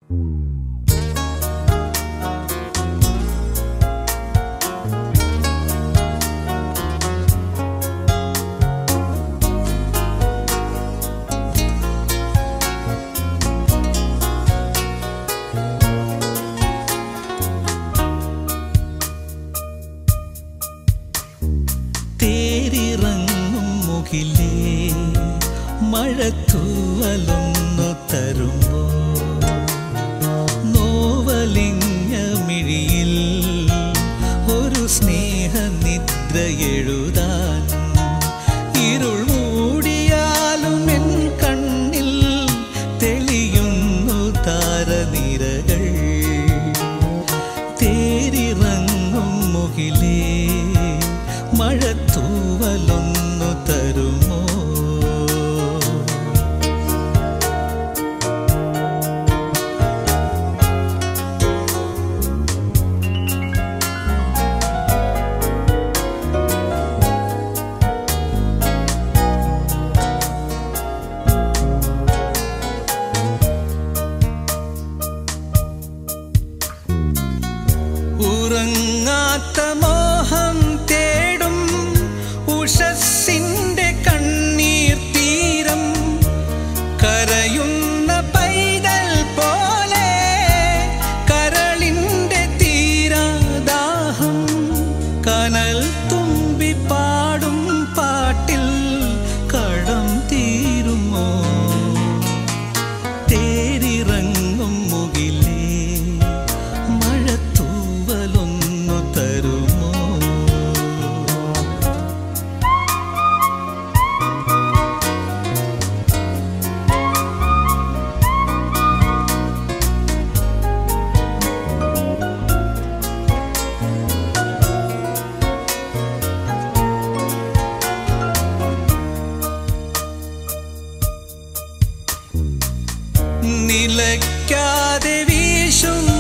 മഴത്തൂവലൊന്നു തരുമ്പോ നോവലിഞ്ഞ മിഴിയിൽ ഒരു സ്നേഹനിദ്ര എഴുതാൻ ഇരുൾ മൂടിയാലും എൻ കണ്ണിൽ തെളിയുന്നു താരനിരകൾ തേരിറങ്ങും മുകിലേ മഴത്തൂവലൊന്നു തരുമോ ഉറങ്ങാത്ത മോഹം തേടും ഉഷസ്സിന്റെ കണ്ണീർ തീരം കരയുന്ന പൈതൽ പോലെ കരളിന്റെ തീരാദാഹം കനൽ തുമ്പി പാടും പാട്ടിൽ കടം തീരുമോ തേരിറങ്ങും മുകിലേ മഴത്തൂവലൊന്നു തരുമോ നിലയ്ക്കാതെ വീശും